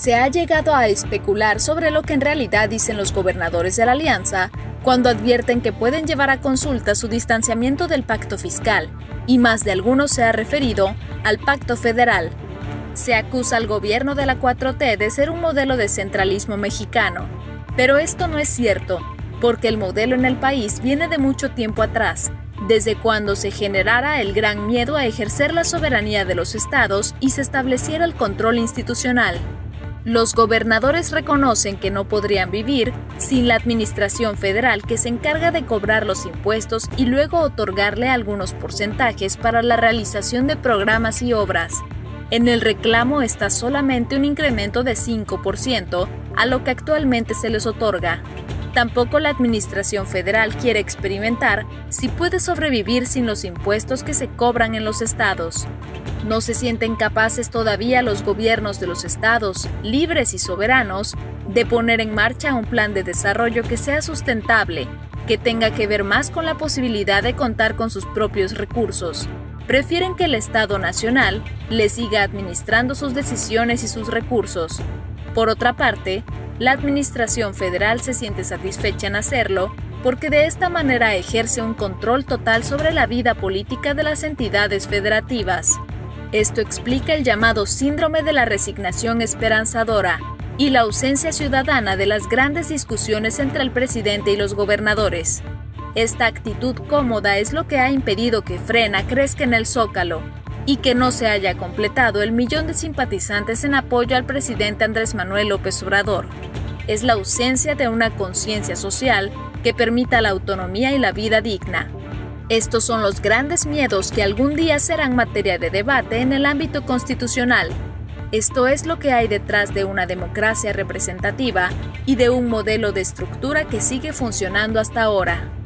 Se ha llegado a especular sobre lo que en realidad dicen los gobernadores de la alianza cuando advierten que pueden llevar a consulta su distanciamiento del pacto fiscal, y más de alguno se ha referido al pacto federal. Se acusa al gobierno de la 4T de ser un modelo de centralismo mexicano, pero esto no es cierto, porque el modelo en el país viene de mucho tiempo atrás, desde cuando se generara el gran miedo a ejercer la soberanía de los estados y se estableciera el control institucional. Los gobernadores reconocen que no podrían vivir sin la administración federal que se encarga de cobrar los impuestos y luego otorgarle algunos porcentajes para la realización de programas y obras. En el reclamo está solamente un incremento de 5% a lo que actualmente se les otorga. Tampoco la administración federal quiere experimentar si puede sobrevivir sin los impuestos que se cobran en los estados. No se sienten capaces todavía los gobiernos de los estados, libres y soberanos, de poner en marcha un plan de desarrollo que sea sustentable, que tenga que ver más con la posibilidad de contar con sus propios recursos. Prefieren que el Estado Nacional les siga administrando sus decisiones y sus recursos. Por otra parte, la administración federal se siente satisfecha en hacerlo porque de esta manera ejerce un control total sobre la vida política de las entidades federativas. Esto explica el llamado síndrome de la resignación esperanzadora y la ausencia ciudadana de las grandes discusiones entre el presidente y los gobernadores. Esta actitud cómoda es lo que ha impedido que Frena crezca en el Zócalo y que no se haya completado el 1.000.000 de simpatizantes en apoyo al presidente Andrés Manuel López Obrador. Es la ausencia de una conciencia social que permita la autonomía y la vida digna. Estos son los grandes miedos que algún día serán materia de debate en el ámbito constitucional. Esto es lo que hay detrás de una democracia representativa y de un modelo de estructura que sigue funcionando hasta ahora.